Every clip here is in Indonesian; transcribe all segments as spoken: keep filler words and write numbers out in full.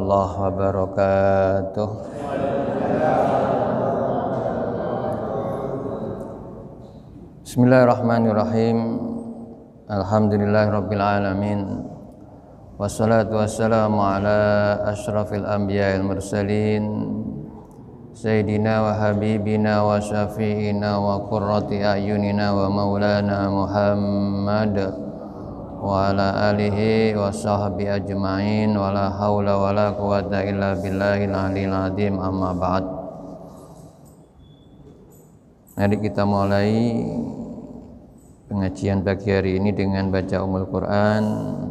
warahmatullahi wabarakatuh. Bismillahirrahmanirrahim. Alhamdulillahirabbil alamin. Wassalatu wassalamu ala asyrafil anbiya'il mursalin Sayyidina wa habibina wa syafi'ina wa qurrati a'yunina wa maulana Muhammad wa ala alihi wa sahbihi ajma'in wa la hawla wa la quwata illa billahil aliyil azim, amma ba'd. Mari kita mulai pengajian pagi hari ini dengan baca Ummul Quran.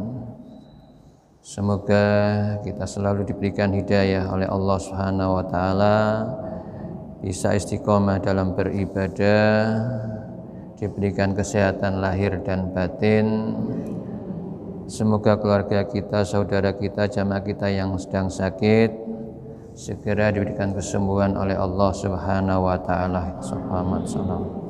Semoga kita selalu diberikan hidayah oleh Allah Subhanahu wa taala, bisa istiqomah dalam beribadah, diberikan kesehatan lahir dan batin. Semoga keluarga kita, saudara kita, jamaah kita yang sedang sakit segera diberikan kesembuhan oleh Allah Subhanahu wa taala. Subhanallah sallallahu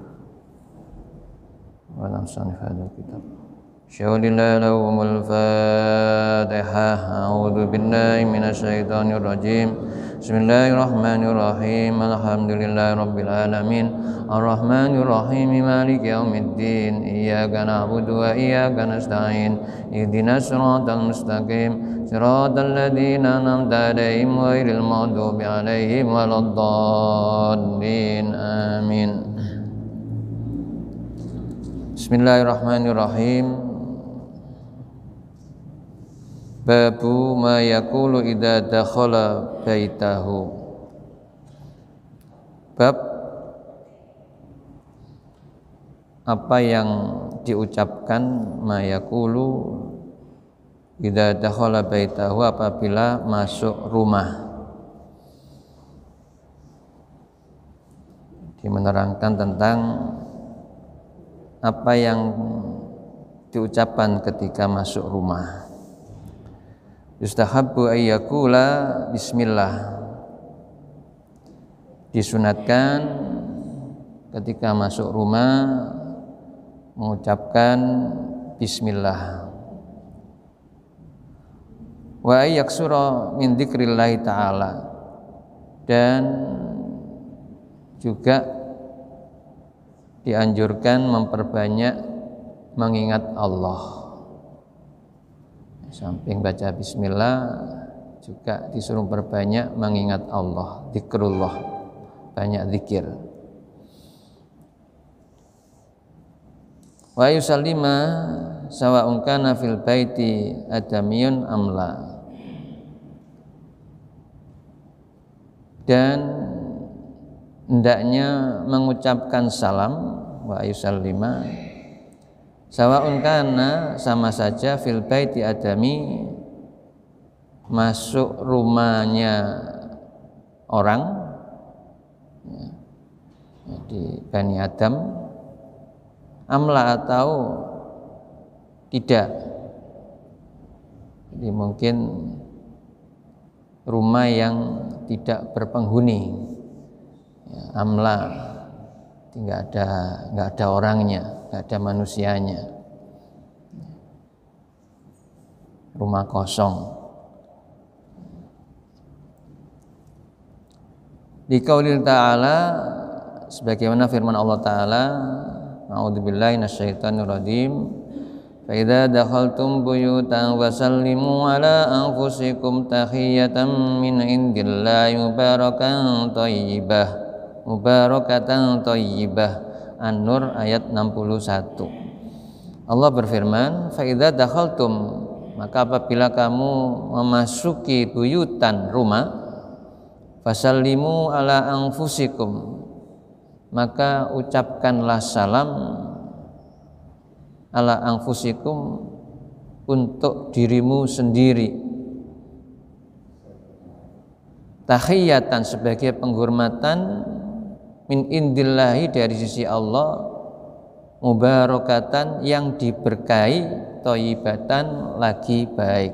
wa sallam. Kitab Syaulillahi lahumul Fatihah. A'udzu billahi minasyaitonir rajim. Bismillahirrahmanirrahim. Alhamdulillahi rabbil alamin. Arrahmanir rahim. Maliki yaumiddin. Iyyaka na'budu wa iyyaka nasta'in. Ihdinas siratal mustaqim. Siratal ladzina an'amta 'alaihim ghairil maghdubi 'alaihim waladdallin. Amin. Bismillahirrahmanirrahim. Babu ma yaqulu idza dakhala baitahu. Bab apa yang diucapkan ma yaqulu idza dakhala baitahu, apabila masuk rumah. Dia menerangkan tentang apa yang diucapkan ketika masuk rumah. Yustahabbu ayyakula bismillah. Disunatkan ketika masuk rumah mengucapkan bismillah. Wa ayyaksura min dzikrillahi ta'ala, dan juga dianjurkan memperbanyak mengingat Allah. Samping baca bismillah juga disuruh perbanyak mengingat Allah, zikrullah, banyak zikir. Wa yusallima sawa'un kana fil baiti adamiyun amla. Dan hendaknya mengucapkan salam, wa yusallima sawa'un kana, sama saja, fil baiti adami, masuk rumahnya orang, jadi Bani Adam, amla atau tidak. Jadi mungkin rumah yang tidak berpenghuni, ya, amla, nggak ada nggak ada orangnya, nggak ada manusianya, rumah kosong. Di qaulil ta'ala, sebagaimana firman Allah Ta'ala, a'udzubillahi minasyaitonir rajim, fa idza dakhaltum buyutan wasallimu ala anfusikum tahiyatan min indillahi mubarakatan thayyibah mubarakatan thayyibah. An-Nur ayat enam puluh satu. Allah berfirman, fa idza dakhaltum, maka apabila kamu memasuki buyutan, rumah, fasallimu ala anfusikum, maka ucapkanlah salam ala anfusikum, untuk dirimu sendiri, tahiyatan, sebagai penghormatan, min indillahi, dari sisi Allah, mubarakatan, yang diberkahi, thayyibatan, lagi baik.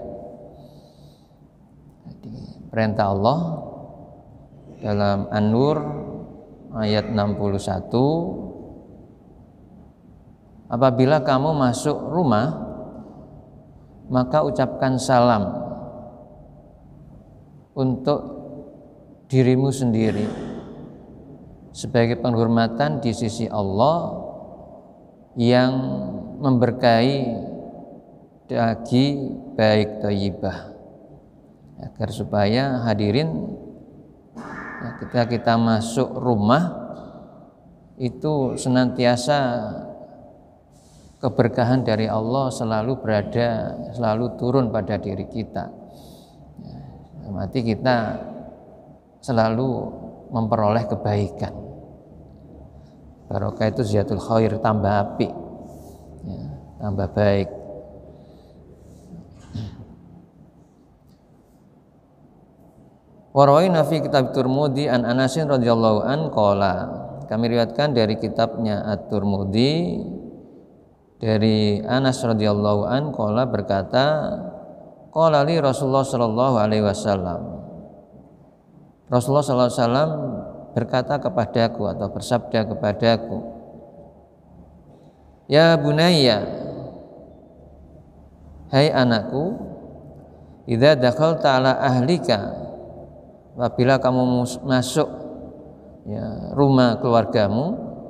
Jadi, perintah Allah dalam An-Nur ayat enam puluh satu, apabila kamu masuk rumah, maka ucapkan salam untuk dirimu sendiri sebagai penghormatan di sisi Allah yang memberkahi daging baik thayyibah, agar supaya hadirin ya, ketika kita masuk rumah itu senantiasa keberkahan dari Allah selalu berada, selalu turun pada diri kita. Berarti kita selalu memperoleh kebaikan. Barokah itu ziyatul khair, tambah apik, ya, tambah baik. Warawaina fi kitab Tirmidzi an Anasin radhiyallahu an qala. Kami riwayatkan dari kitabnya At-Tirmidzi dari Anas radhiyallahu an qala berkata, qala li Rasulullah sallallahu alaihi wasallam. Rasulullah sallallahu alaihi wasallam berkata kepadaku atau bersabda kepadaku, ya bunayya, hai anakku, idza dakhalta ala ahlika, apabila kamu masuk ya, rumah keluargamu,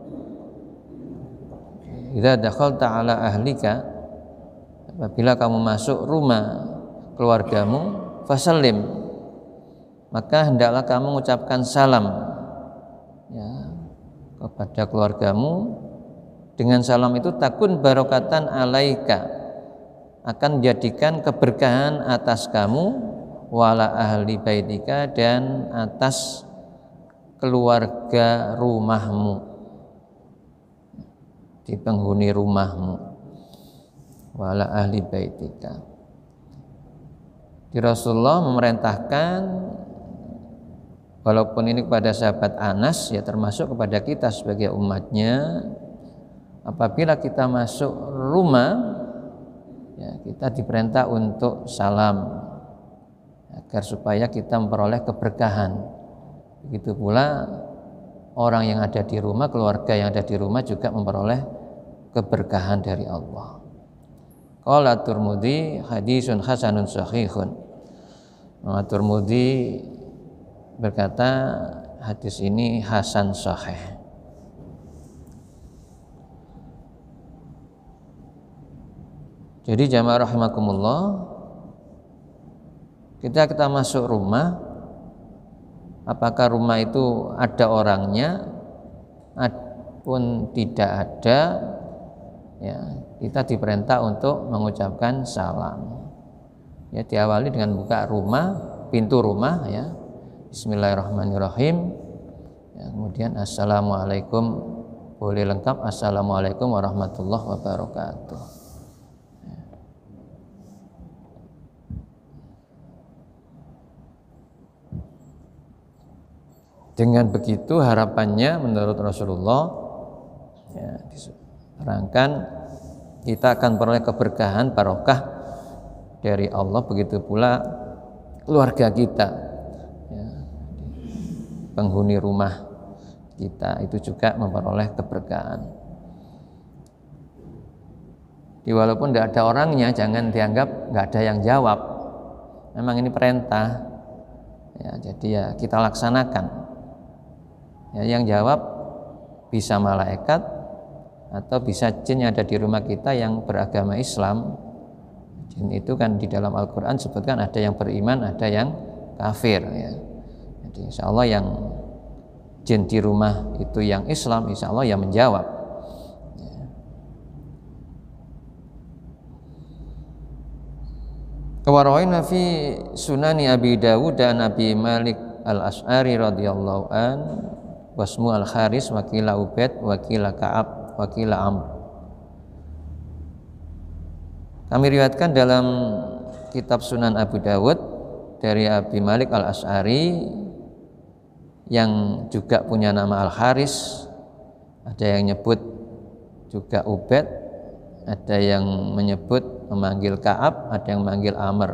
idza dakhalta ala ahlika, apabila kamu masuk rumah keluargamu, fasallim, maka hendaklah kamu mengucapkan salam ya, kepada keluargamu. Dengan salam itu takun barokatan alaika, akan menjadikan keberkahan atas kamu, wala ahli baitika, dan atas keluarga rumahmu, di penghuni rumahmu, wala ahli baitika. Di Rasulullah memerintahkan, walaupun ini kepada sahabat Anas ya, termasuk kepada kita sebagai umatnya, apabila kita masuk rumah ya, kita diperintah untuk salam agar supaya kita memperoleh keberkahan. Begitu pula orang yang ada di rumah, keluarga yang ada di rumah juga memperoleh keberkahan dari Allah. Qala Tirmidzi hadisun hasanun sahihun. Tirmidzi berkata hadis ini hasan sahih. Jadi jamaah rahimakumullah, kita kita masuk rumah, apakah rumah itu ada orangnya pun tidak ada ya, kita diperintah untuk mengucapkan salam. Ya, diawali dengan buka rumah, pintu rumah ya, bismillahirrahmanirrahim ya, kemudian assalamualaikum, boleh lengkap assalamualaikum warahmatullahi wabarakatuh ya. Dengan begitu harapannya menurut Rasulullah ya, diterangkan kita akan peroleh keberkahan, barokah dari Allah, begitu pula keluarga kita ya, penghuni rumah kita itu juga memperoleh keberkahan. Jadi walaupun tidak ada orangnya, jangan dianggap nggak ada yang jawab. Memang ini perintah ya, jadi ya kita laksanakan ya, yang jawab bisa malaikat atau bisa jin yang ada di rumah kita yang beragama Islam. Jin itu kan di dalam Al-Quran sebutkan ada yang beriman, ada yang kafir ya. Jadi insya Allah yang jin di rumah itu yang Islam, insya Allah yang menjawab ya. Kawarawina fi sunani Abi Dawud dan Abi Malik al-Ash'ari radhiyallahu an, wasmu al-Kharis, wakila Ubaid, wakila Ka'ab, wakila Amr. Kami riwayatkan dalam kitab Sunan Abu Dawud dari Abi Malik al-Ash'ari yang juga punya nama Al-Haris, ada yang nyebut juga Ubaid, ada yang menyebut memanggil Ka'ab, ada yang memanggil Amr.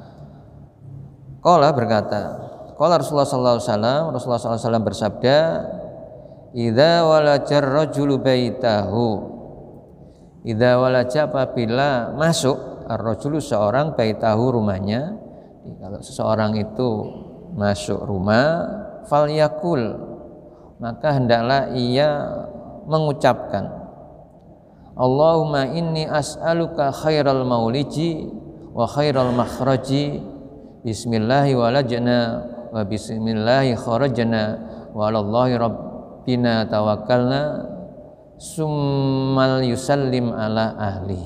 Qala berkata, qala Rasulullah sallallahu alaihi wasallam, Rasulullah sallallahu alaihi wasallam bersabda, idza walajar rajulu baitahu, idza walaja, apabila masuk ar-rajulu seorang, baitahu rumahnya. Jadi, kalau seseorang itu masuk rumah, falyakul, maka hendaklah ia mengucapkan, Allahumma inni as'aluka khairal mauliji wa khairal makhraji, bismillahi walajna wa bismillahi kharajna wa alallahi rabbina tawakkalna summal yusallim ala ahli.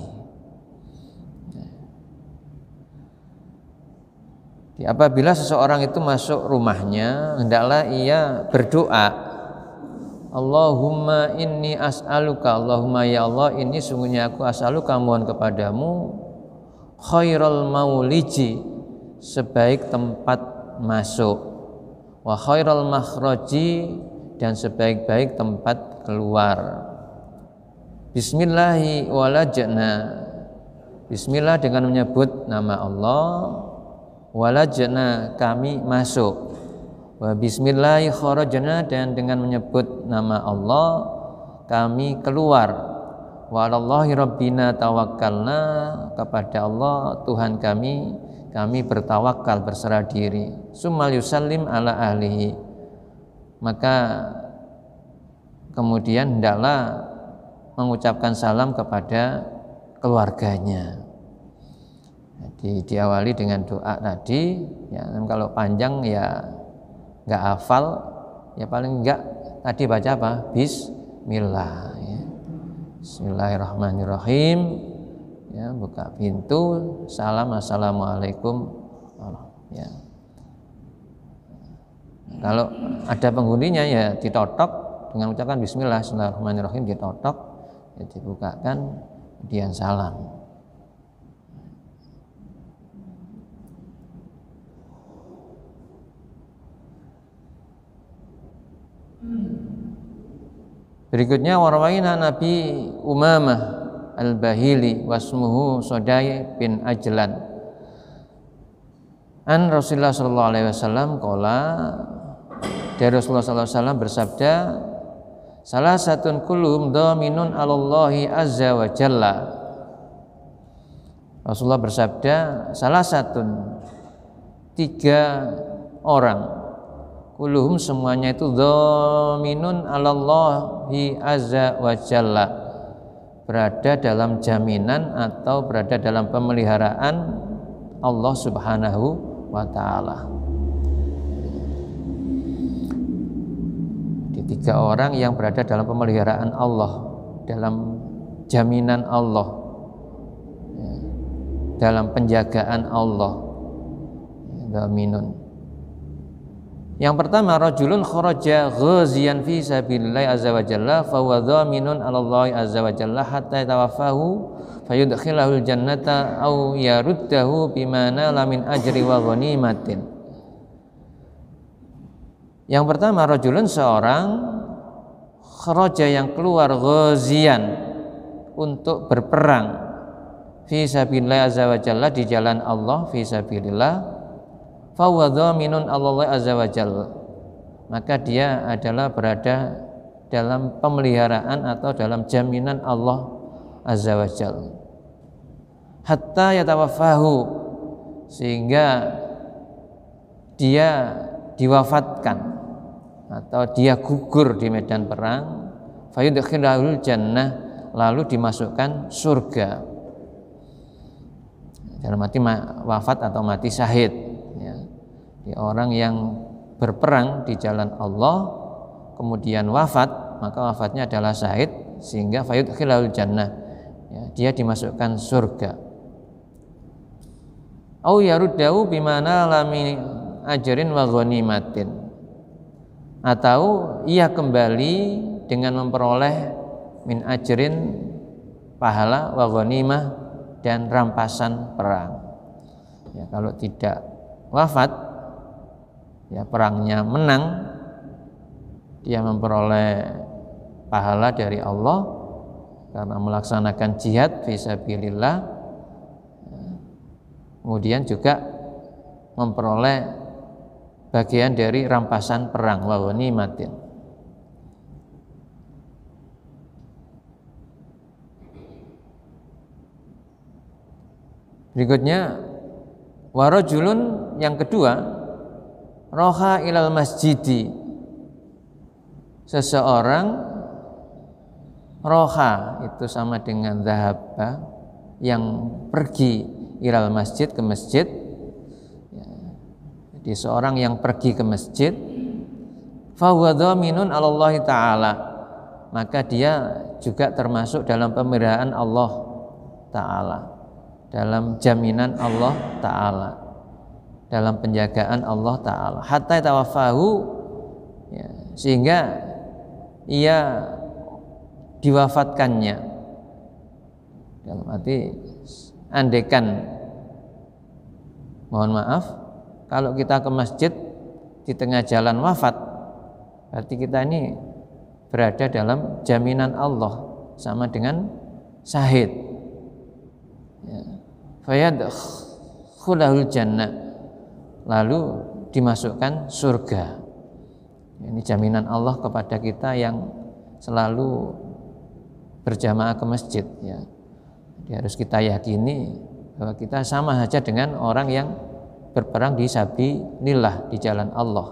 Apabila seseorang itu masuk rumahnya, hendaklah ia berdoa, Allahumma inni as'aluka, Allahumma ya Allah, ini sungguhnya aku as'aluka, mohon kepadamu, khairal mauliji, sebaik tempat masuk, wa khairal makhraji, dan sebaik-baik tempat keluar. Bismillahi walajna, bismillah dengan menyebut nama Allah, walajna kami masuk, wa bismillahi kharajna, dan dengan menyebut nama Allah kami keluar, wa alallahi rabbina tawakkalna, kepada Allah Tuhan kami kami bertawakal, berserah diri. Summal yusallim ala ahlihi, maka kemudian hendaklah mengucapkan salam kepada keluarganya. Jadi diawali dengan doa tadi, ya, kalau panjang ya nggak hafal, ya paling enggak tadi baca apa? Bismillah. Ya. Bismillahirrahmanirrahim. Ya, buka pintu, salam, assalamualaikum. Ya. Kalau ada penghuninya ya ditotok dengan ucapan Bismillah, Bismillahirrahmanirrahim, ditotok, ya, dibukakan, kemudian salam. Berikutnya warwaina Nabi Umamah Al-Bahili wasmuhu Sodai bin Ajlan an Rasulullah sallallahu alaihi wasallam qala, dari Rasulullah sallallahu alaihi wasallam bersabda, salah satun kulum dhaminun alallahi azza wa jalla. Rasulullah bersabda, salah satun, tiga orang, kulluhum semuanya itu dhaminun alallahi azza wa jalla, berada dalam jaminan atau berada dalam pemeliharaan Allah Subhanahu wa ta'ala. Di tiga orang yang berada dalam pemeliharaan Allah, dalam jaminan Allah, dalam penjagaan Allah. Dhaminun. Yang pertama, rajulun kharaja ghaziyan fi sabilillah azza wa jalla fa huwa dhaminun 'ala Allah azza wa jalla hatta yatawaffahu fayudkhilahul jannata aw yaruddahu bima nala min ajri wa ghanimatin. Yang pertama, rajulun, seorang, kharaja yang keluar, ghaziyan untuk berperang, fi sabilillah azza wa jalla, di jalan Allah, fi sabilillah, fa huwa dhaminun 'ala Allah azza wa jalla, maka dia adalah berada dalam pemeliharaan atau dalam jaminan Allah azza wa jalla, hatta yatawaffahu, sehingga dia diwafatkan atau dia gugur di medan perang, fayudkhilahul jannah, lalu dimasukkan surga, dalam arti wafat atau mati syahid, ya. Di orang yang berperang di jalan Allah kemudian wafat, maka wafatnya adalah syahid, sehingga fayudkhilahul jannah, ya, dia dimasukkan surga. Au yaruddahu bimana lami ajrin wa ghanimatin, atau ia kembali dengan memperoleh min ajrin, pahala, wa ghanimah, dan rampasan perang. Ya, kalau tidak wafat, ya perangnya menang, dia memperoleh pahala dari Allah karena melaksanakan jihad fisabilillah, kemudian juga memperoleh bagian dari rampasan perang, wa ghanimatin. Berikutnya warajulun, yang kedua, roha ilal masjidi, seseorang roha itu sama dengan dhahaba, yang pergi ilal masjid, ke masjid. Jadi seorang yang pergi ke masjid, fahuwa dhaminun 'alallahi ta'ala, maka dia juga termasuk dalam pemeliharaan Allah Ta'ala, dalam jaminan Allah Ta'ala, dalam penjagaan Allah Ta'ala, hatta tawaffahu, ya, sehingga ia diwafatkannya. Dalam arti andaikan, mohon maaf, kalau kita ke masjid di tengah jalan wafat, berarti kita ini berada dalam jaminan Allah, sama dengan syahid. Ya. Fayadkhulul jannah, lalu dimasukkan surga. Ini jaminan Allah kepada kita yang selalu berjamaah ke masjid. Ya. Jadi harus kita yakini bahwa kita sama saja dengan orang yang berperang di sabilillah, di jalan Allah.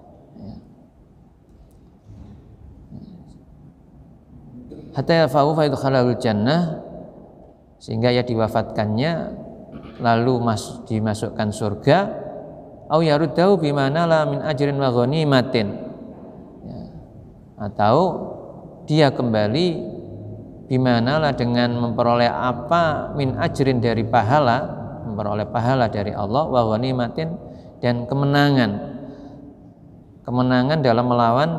Hatta yafahu fa yadkhulul jannah, sehingga ia diwafatkannya lalu mas, dimasukkan surga. Au yaruddahu bimana la min ajrin wa ghanimatin, ya. Atau dia kembali bimana lah, dengan memperoleh apa, min ajrin dari pahala, memperoleh pahala dari Allah, wa ghanimatin, dan kemenangan, kemenangan dalam melawan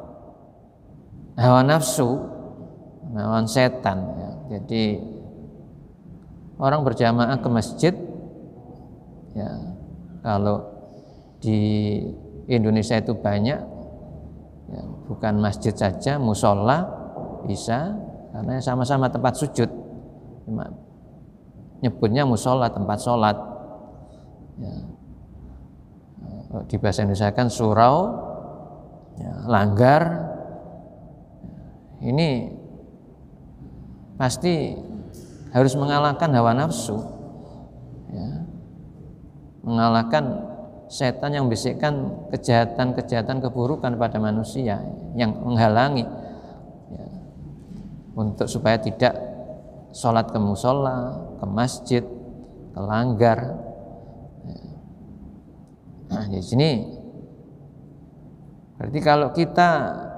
hawa nafsu, melawan setan, ya. Jadi orang berjamaah ke masjid, ya, kalau di Indonesia itu banyak, ya, bukan masjid saja, musola bisa, karena sama-sama tempat sujud, cuma nyebutnya musola, tempat sholat, ya. Di bahasa Indonesia kan surau, ya, langgar. Ini pasti harus mengalahkan hawa nafsu, ya. Mengalahkan setan yang membisikkan kejahatan-kejahatan, keburukan pada manusia, yang menghalangi, ya, untuk supaya tidak sholat ke musola, ke masjid, ke langgar. Nah, di sini berarti kalau kita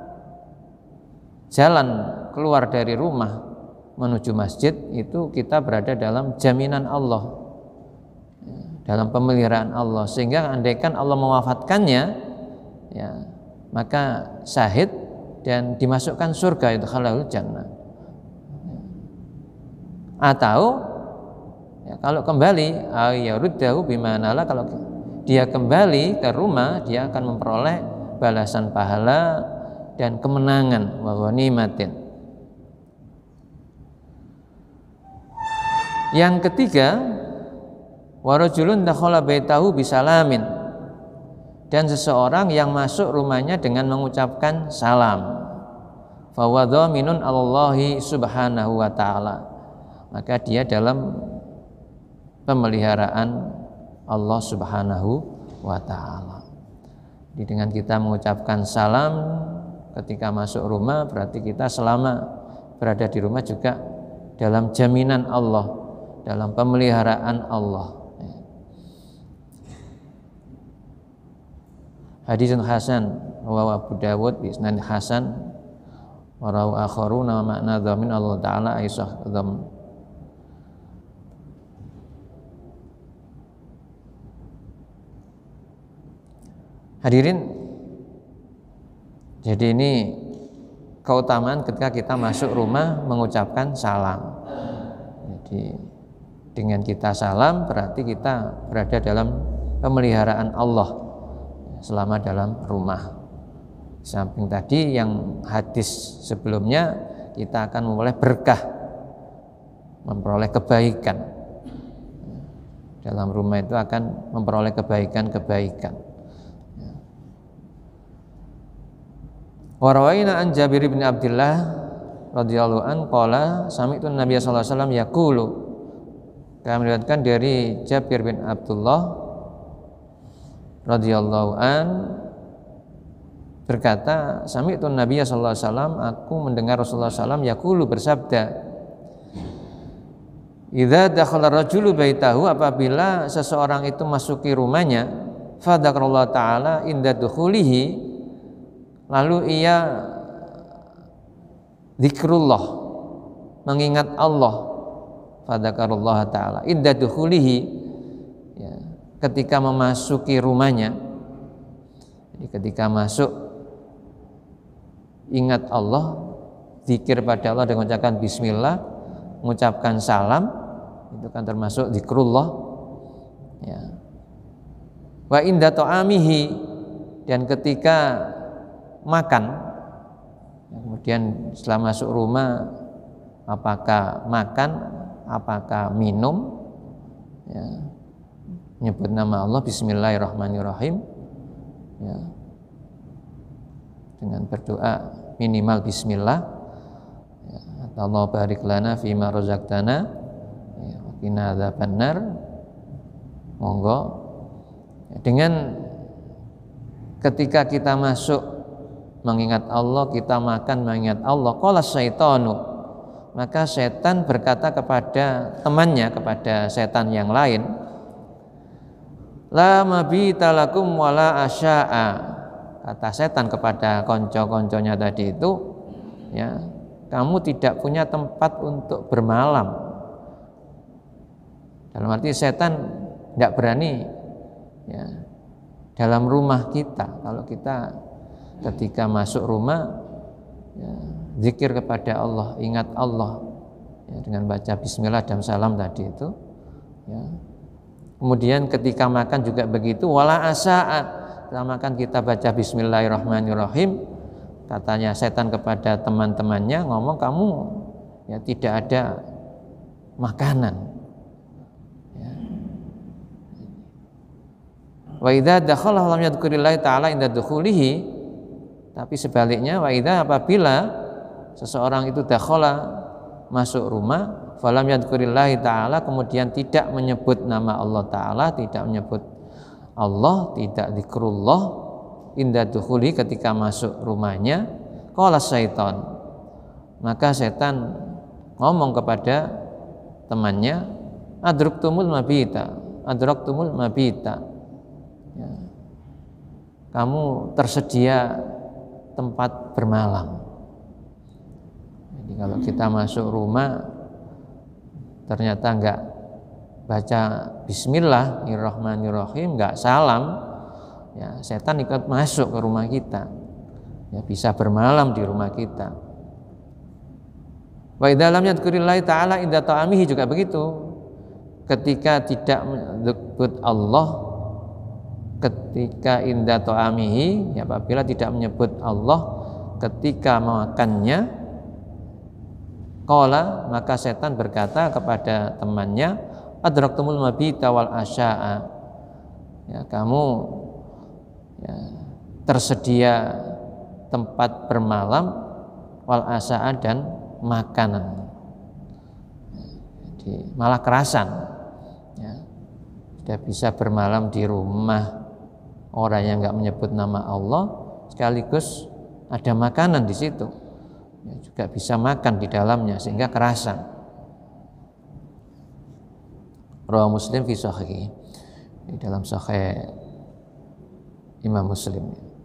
jalan keluar dari rumah menuju masjid, itu kita berada dalam jaminan Allah, dalam pemeliharaan Allah, sehingga andaikan Allah mewafatkannya, ya, maka syahid dan dimasukkan surga, itu halal jannah. Atau, ya, kalau kembali ayaruddahu bimanala, kalau dia kembali ke rumah, dia akan memperoleh balasan pahala dan kemenangan, wa ghanimatin. Yang ketiga, warajulun dakhala baitahu bisalamin, dan seseorang yang masuk rumahnya dengan mengucapkan salam, fa huwa dhaminun 'alallahi subhanahu wa ta'ala, maka dia dalam pemeliharaan Allah subhanahu wa ta'ala. Jadi dengan kita mengucapkan salam ketika masuk rumah, berarti kita selama berada di rumah juga dalam jaminan Allah, dalam pemeliharaan Allah. Hadisun hasan wa Abu Dawud bi isnad hasan wa rawu akharuna makna dhamin Allah taala aisah dham. Hadirin, jadi ini keutamaan ketika kita masuk rumah mengucapkan salam. Jadi dengan kita salam berarti kita berada dalam pemeliharaan Allah selama dalam rumah. Samping tadi yang hadis sebelumnya, kita akan memperoleh berkah, memperoleh kebaikan. Dalam rumah itu akan memperoleh kebaikan-kebaikan. Wa rawaina an Jabir bin Abdullah radhiyallahu an qala sami'tu Nabiy sallallahu alaihi wasallam yaqulu. Kami meriwayatkan dari Jabir bin Abdullah radhiyallahu an berkata, sami'tu Nabiya sallallahu alaihi wasallam, aku mendengar Rasulullah sallallahu alaihi wasallam yaqulu bersabda, idza dakhala rajulu baitahu, apabila seseorang itu masuki rumahnya, fa dzakarallahu taala inda dukhulihi, lalu ia zikrullah, mengingat Allah, fa dzakarallahu taala inda dukhulihi, ya, ketika memasuki rumahnya. Jadi ketika masuk ingat Allah, zikir pada Allah dengan mengucapkan bismillah, mengucapkan salam, itu kan termasuk zikrullah, ya. Wa inda ta'amihi, dan ketika makan, kemudian setelah masuk rumah, apakah makan, apakah minum, ya, nyebut nama Allah, bismillahirrahmanirrahim, ya, dengan berdoa minimal bismillah, ya, Allah barik lana fima razaqtana, ya, qina adzabannar, monggo, ya, dengan ketika kita masuk mengingat Allah, kita makan mengingat Allah, qala syaitanu, maka setan berkata kepada temannya, kepada setan yang lain, la mabita lakum wala asya'a, kata setan kepada konco-konconya tadi itu, ya, kamu tidak punya tempat untuk bermalam. Dalam arti setan tidak berani, ya, dalam rumah kita. Kalau kita ketika masuk rumah, ya, zikir kepada Allah, ingat Allah, ya, dengan baca bismillah dan salam tadi itu, ya. Kemudian ketika makan juga begitu, wala asa'a, setelah makan kita baca bismillahirrahmanirrahim, katanya setan kepada teman-temannya, ngomong, kamu, ya, tidak ada makanan. Wa idza dakhala lam yadhkurillahi ta'ala inda dukhulihi, tapi sebaliknya, wa idza, apabila seseorang itu dakhala, masuk rumah, falam yadhkurillahi ta'ala, kemudian tidak menyebut nama Allah ta'ala, tidak menyebut Allah, tidak zikrullah inda dukhuli, ketika masuk rumahnya, qala syaitan, maka setan ngomong kepada temannya, adraktumul mabita, adraktumul mabita, ya, kamu tersedia tempat bermalam. Jadi kalau kita masuk rumah ternyata enggak baca bismillahirrahmanirrahim, enggak salam, ya, setan ikut masuk ke rumah kita, ya, bisa bermalam di rumah kita. Wa idza lam yadhkurillahi ta'ala inda ta'amihi, juga begitu, ketika tidak menyebut Allah ketika inda ta'amihi, ya, apabila tidak menyebut Allah ketika makannya, qala, maka setan berkata kepada temannya, adraktumul mabita wal asya'a, ya, kamu, ya, tersedia tempat bermalam, wal asya'a, dan makanan. Jadi malah kerasan, ya, sudah bisa bermalam di rumah orang yang enggak menyebut nama Allah, sekaligus ada makanan di situ, ya, juga bisa makan di dalamnya, sehingga kerasan. Rawahu Muslim fi sahih, di dalam sahih Imam Muslim.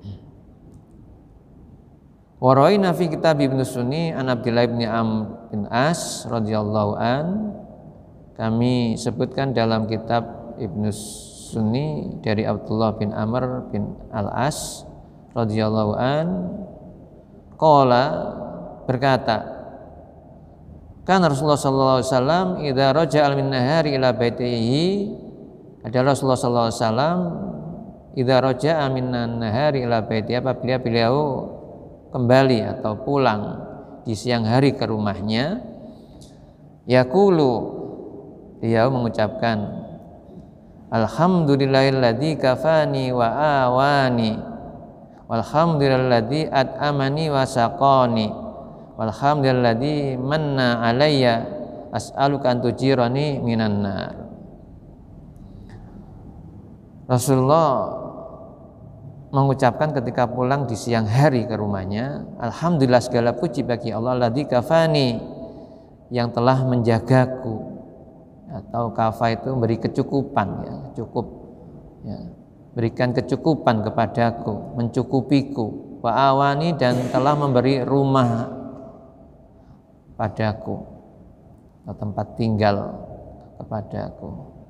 Wa rawaina fi kitab Ibnu Sunni an Abdillah bin Amr bin As radhiyallahu an, kami sebutkan dalam kitab Ibnu Sunni dari Abdullah bin Amr bin Al-As radhiyallahu an, qala, berkata, kan Rasulullah sallallahu alaihi wasallam idza raja'a min nahari ila baitihi, ada Rasulullah sallallahu alaihi wasallam idza raja'a min nahari ila baitihi, apabila beliau kembali atau pulang di siang hari ke rumahnya, yaqulu, beliau mengucapkan, alhamdulillahilladzi kafani wa awani, walhamdulillahilladzi at'amani wa saqani, walhamdulillahilladzi manna alayya, as'aluka an tujirani minan nar. Rasulullah mengucapkan ketika pulang di siang hari ke rumahnya, alhamdulillah segala puji bagi Allah alladzi kafani, yang telah menjagaku, atau kafa itu beri kecukupan, ya, cukup, ya, berikan kecukupan kepadaku, mencukupiku, wa awani, dan telah memberi rumah padaku atau tempat tinggal kepadaku.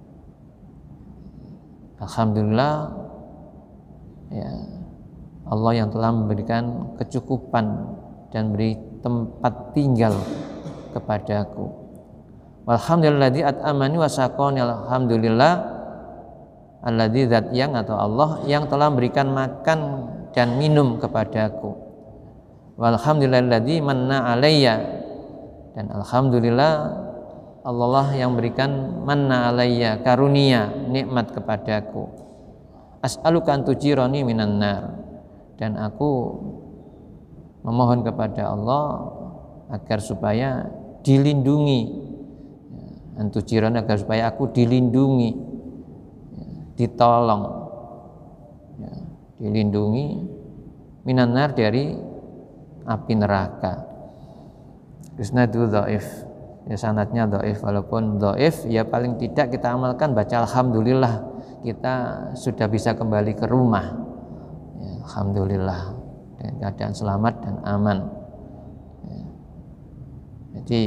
Alhamdulillah, ya, Allah yang telah memberikan kecukupan dan beri tempat tinggal kepadaku. Walhamdulilladzi at'amani wa saqani, alhamdulillah alladzi, zat yang atau Allah yang telah memberikan makan dan minum kepadaku. Walhamdulilladzi manna alayya, dan alhamdulillah Allah yang berikan manna alayya, karunia, nikmat kepadaku. As'aluka an tujirani minan nar, dan aku memohon kepada Allah agar supaya dilindungi, an tujirani, agar supaya aku dilindungi, ditolong, ya, dilindungi minan nar, dari api neraka. Isnadu dhaif, ya, sanadnya dhaif. Walaupun dhaif, ya paling tidak kita amalkan, baca alhamdulillah, kita sudah bisa kembali ke rumah, ya, alhamdulillah, dengan keadaan selamat dan aman, ya. Jadi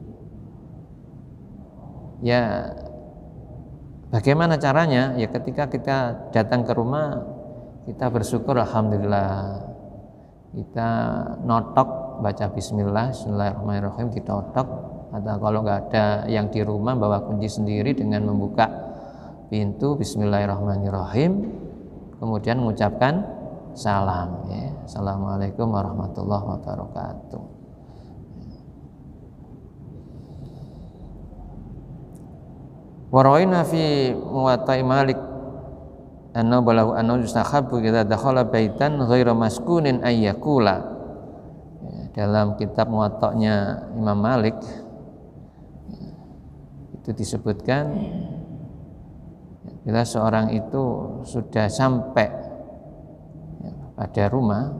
ya bagaimana caranya? Ya ketika kita datang ke rumah, kita bersyukur alhamdulillah, kita notok baca bismillah, bismillahirrahmanirrahim, kita notok. Atau kalau nggak ada yang di rumah, bawa kunci sendiri dengan membuka pintu bismillahirrahmanirrahim, kemudian mengucapkan salam, ya, assalamualaikum warahmatullahi wabarakatuh. Waraina fi muwatta'i Malik anna balahu anna yustahabbu idza dakhala baitan ghairu maskunin ayyakula. Ya, dalam kitab Muwatta'nya Imam Malik, ya, itu disebutkan bila seorang itu sudah sampai, ya, pada rumah,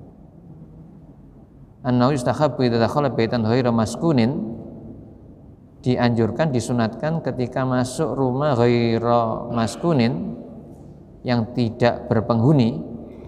anna yustahabbu idza dakhala baitan ghairu maskunin, dianjurkan, disunatkan ketika masuk rumah ghairu maskunin, yang tidak berpenghuni.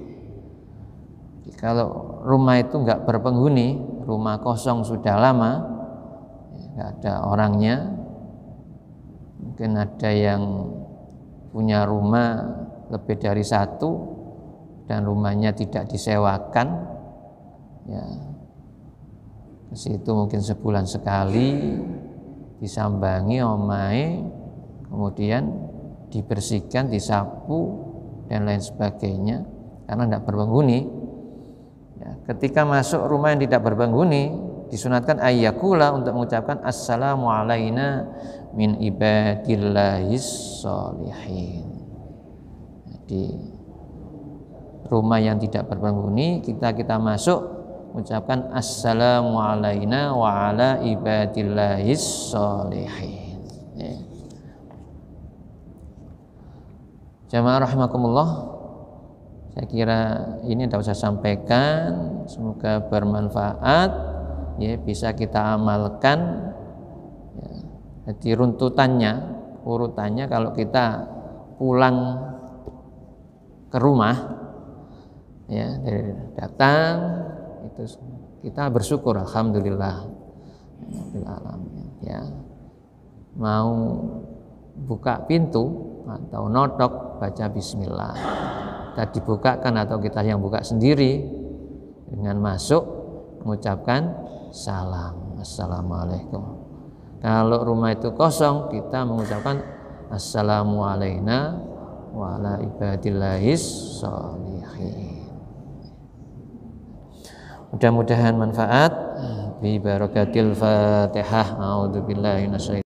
Kalau rumah itu enggak berpenghuni, rumah kosong sudah lama, enggak ada orangnya, mungkin ada yang punya rumah lebih dari satu dan rumahnya tidak disewakan, ya, ke situ mungkin sebulan sekali disambangi omahe, kemudian dibersihkan, disapu dan lain sebagainya, karena tidak berpenghuni. Ya, ketika masuk rumah yang tidak berpenghuni, disunatkan ayyakula, untuk mengucapkan assalamu alaina min ibadillahis sholihin. Jadi rumah yang tidak berpenghuni, kita kita masuk mengucapkan assalamu alaina wa ala ibadillahis sholihin. Ya. Jamaah rahimakumullah, saya kira ini tidak usah sampaikan, semoga bermanfaat, ya, bisa kita amalkan, ya. Jadi runtutannya, urutannya, kalau kita pulang ke rumah, ya, dari datang itu kita bersyukur alhamdulillah, ya, mau buka pintu atau notok, baca bismillah, kita dibukakan atau kita yang buka sendiri, dengan masuk mengucapkan salam, assalamualaikum. Kalau rumah itu kosong, kita mengucapkan assalamu alaina wa ala ibadillahis sholihin. Mudah-mudahan manfaat. Bi barakatil Fatihah. A'udzubillahi minasyaitonir